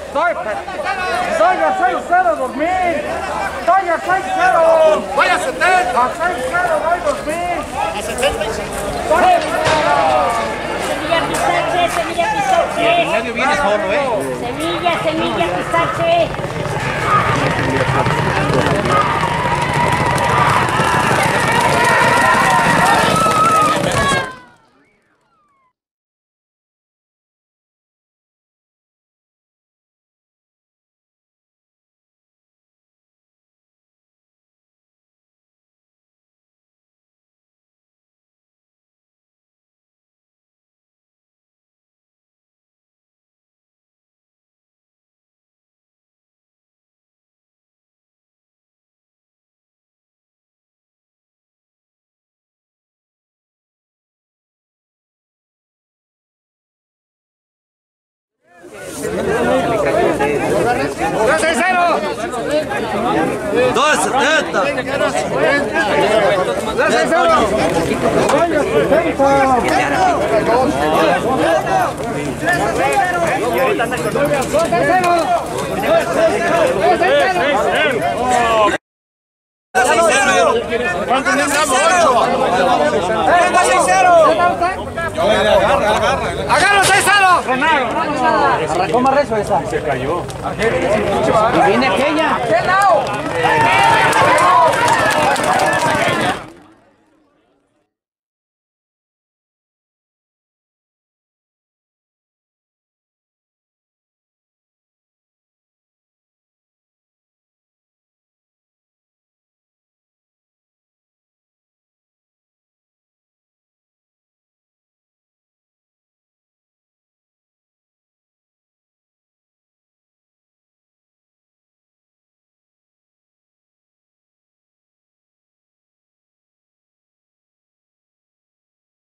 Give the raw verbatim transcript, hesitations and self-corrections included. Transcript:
Estoy, estoy a seis cero dos mil. Estoy a seis cero. Voy a setenta. A seis cero voy dos mil. A setenta y cinco. Semilla pistache, semilla pistache. En medio viene solo, ¿eh? Semilla, semilla pistache. dos setenta. ¿Cuánto necesitamos? ocho. ¡Venga, seis cero! Agarra, agarra. ¡Agarra seis cero! Arrancó más rezo esa. Se cayó. Y viene aquella. ¿Qué lado?